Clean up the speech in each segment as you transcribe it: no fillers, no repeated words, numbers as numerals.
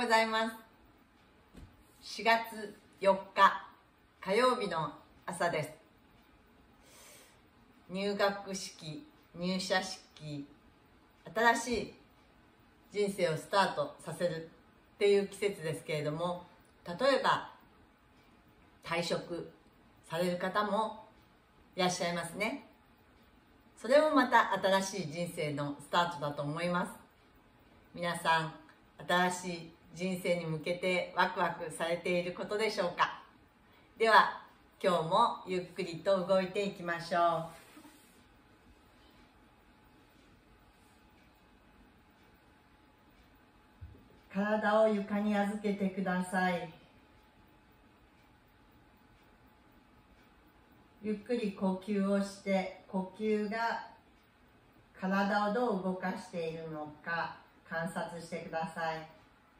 ざいます。4月4日火曜日の朝です。入学式、入社式、新しい人生をスタートさせるっていう季節ですけれども、例えば退職される方もいらっしゃいますね。それもまた新しい人生のスタートだと思います。皆さん、新しい人生に向けてワクワクされていることでしょうか。では、今日もゆっくりと動いていきましょう。体を床に預けてください。ゆっくり呼吸をして、呼吸が体をどう動かしているのか観察してください。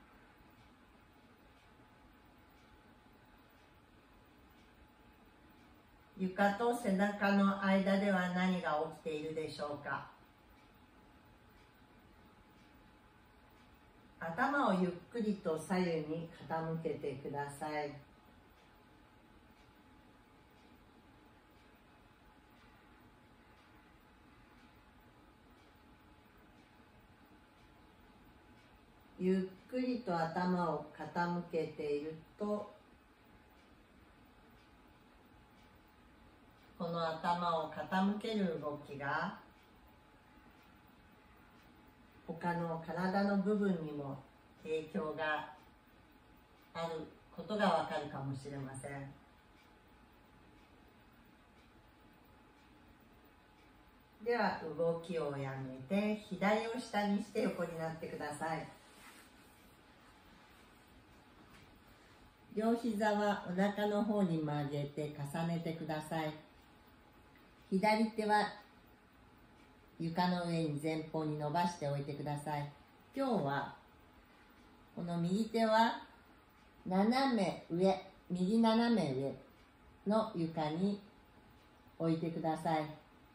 床と背中の間では何が起きているでしょうか。頭をゆっくりと左右に傾けてください。ゆっくりと頭を傾けていると、この頭を傾ける動きが他の体の部分にも影響があることがわかるかもしれません。では動きをやめて、左を下にして横になってください。両膝はお腹の方に曲げて重ねてください。左手は床の上に前方に伸ばしておいてください。今日はこの右手は斜め上、右斜め上の床に置いてください。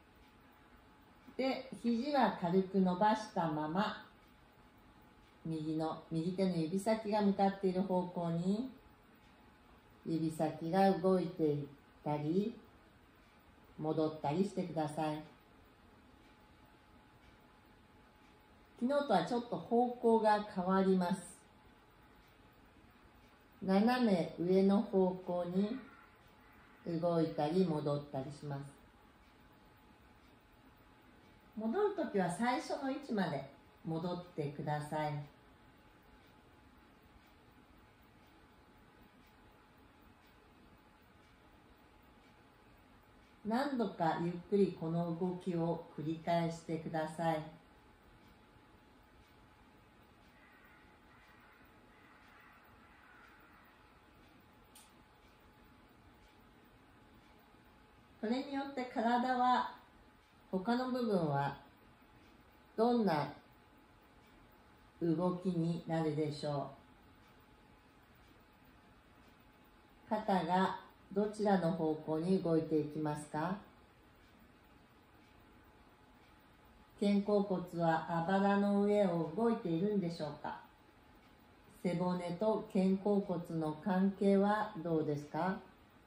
で、肘は軽く伸ばしたまま、右手の指先が向かっている方向に指先が動いていったり戻ったりしてください。昨日とはちょっと方向が変わります。斜め上の方向に動いたり戻ったりします。戻るときは最初の位置まで戻ってください。何度かゆっくりこの動きを繰り返してください。これによって体は、他の部分はどんな動きになるでしょう。肩がどちらの方向に動いていきますか。肩甲骨はあばらの上を動いているんでしょうか。背骨と肩甲骨の関係はどうですか。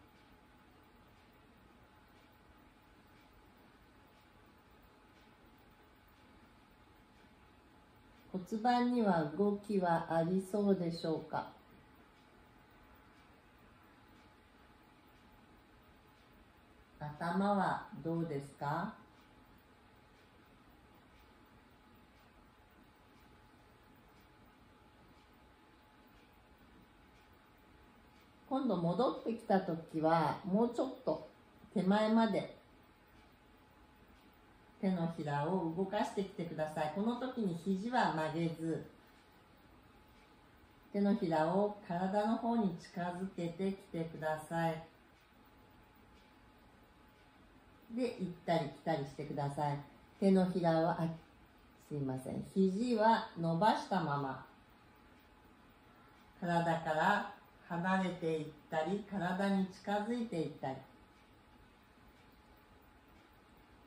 骨盤には動きはありそうでしょうか。頭はどうですか。今度戻ってきたときはもうちょっと手前まで手のひらを動かしてきてください。この時に肘は曲げず、手のひらを体の方に近づけてきてください。で、行ったり来たりしてください。手のひらは、すいません。肘は伸ばしたまま、体から離れていったり、体に近づいていったり。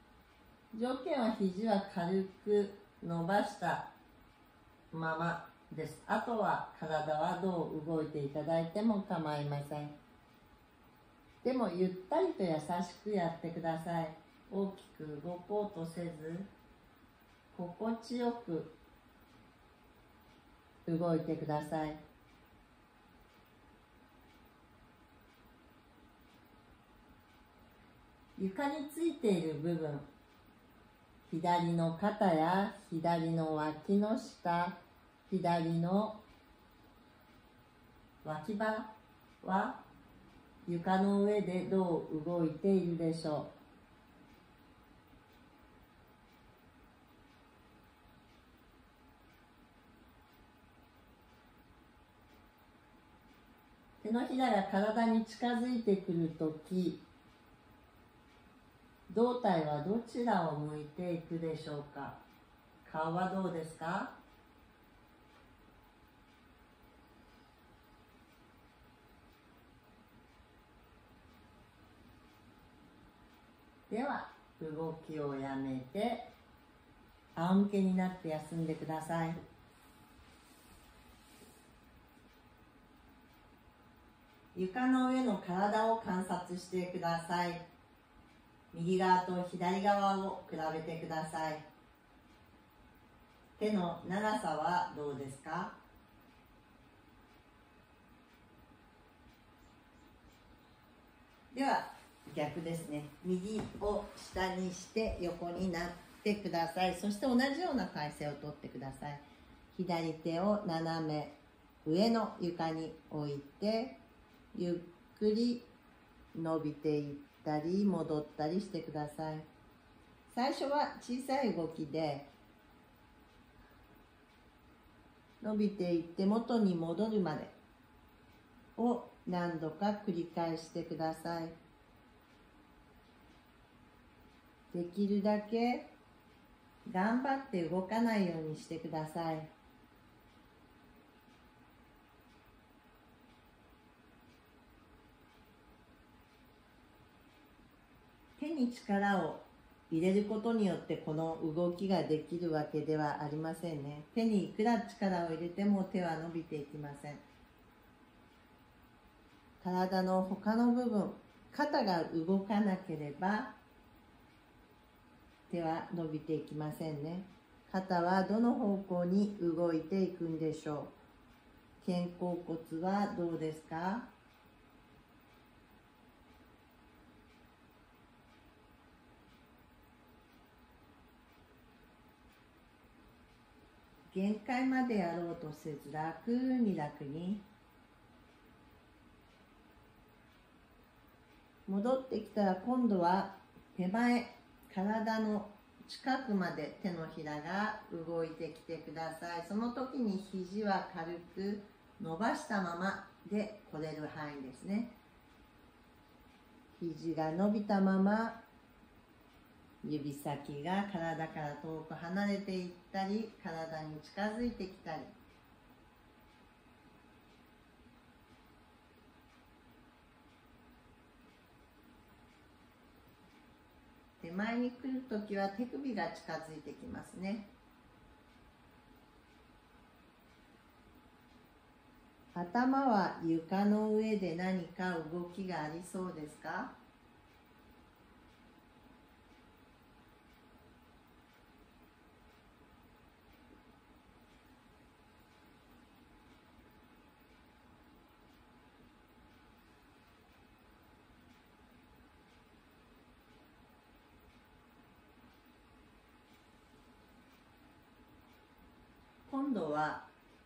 条件は肘は軽く伸ばしたままです。あとは体はどう動いていただいても構いません。でもゆったりと優しくやってください。大きく動こうとせず、心地よく動いてください。床についている部分、左の肩や左の脇の下、左の脇腹は床の上でどう動いているでしょう。手のひらが体に近づいてくるとき、胴体はどちらを向いていくでしょうか。顔はどうですか。では動きをやめて仰向けになって休んでください。床の上の体を観察してください。右側と左側を比べてください。手の長さはどうですか。では逆ですね。右を下にして横になってください。そして同じような体勢をとってください。左手を斜め上の床に置いて、ゆっくり伸びていったり戻ったりしてください。最初は小さい動きで伸びていって元に戻るまでを何度か繰り返してください。できるだけ頑張って動かないようにしてください。手に力を入れることによってこの動きができるわけではありませんね。手にいくら力を入れても手は伸びていきません。体の他の部分、肩が動かなければ手は伸びていきませんね。肩はどの方向に動いていくんでしょう。肩甲骨はどうですか。限界までやろうとせず楽に楽に。戻ってきたら今度は手前、体の近くまで手のひらが動いてきてください。その時に肘は軽く伸ばしたままで来れる範囲ですね。肘が伸びたまま、指先が体から遠く離れていったり、体に近づいてきたり。手前に来るときは手首が近づいてきますね。頭は床の上で何か動きがありそうですか？今度は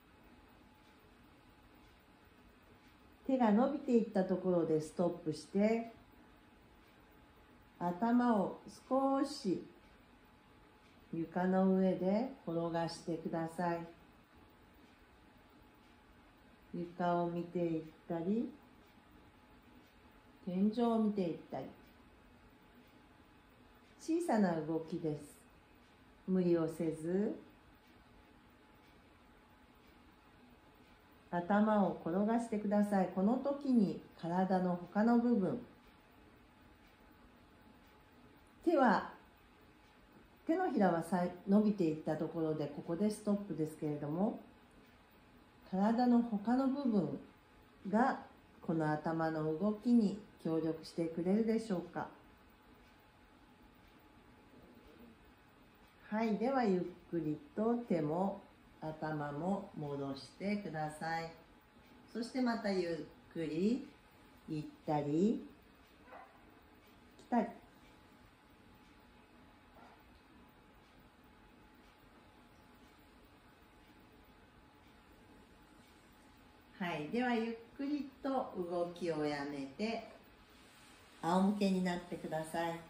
手が伸びていったところでストップして、頭を少し床の上で転がしてください。床を見ていったり、天井を見ていったり。小さな動きです。無理をせず、頭を転がしてください。この時に体の他の部分、手のひらは伸びていったところでここでストップですけれども、 体の他の部分がこの頭の動きに協力してくれるでしょうか。はい、ではゆっくりと手も頭も戻してください。そしてまたゆっくり行ったり来たり。はい、ではゆっくりと動きをやめて仰向けになってください。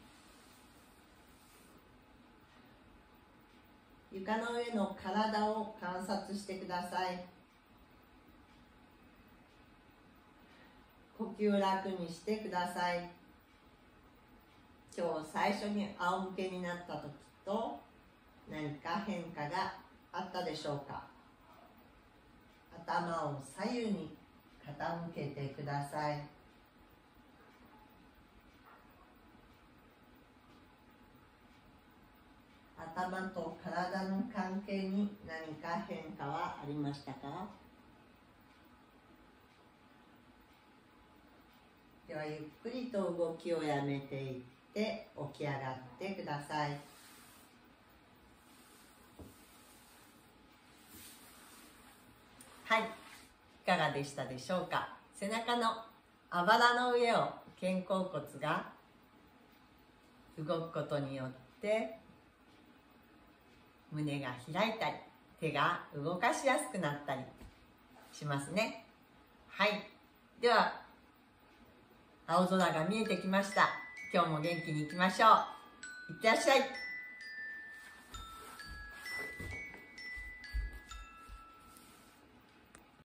床の上の体を観察してください。呼吸を楽にしてください。今日最初に仰向けになった時と何か変化があったでしょうか。頭を左右に傾けてください。頭と体の関係に何か変化はありましたか？ではゆっくりと動きをやめていって起き上がってください。はい、いかがでしたでしょうか。背中のあばらの上を肩甲骨が動くことによって胸が開いたり手が動かしやすくなったりしますね。はい、では青空が見えてきました。今日も元気にいきましょう。いってらっしゃい。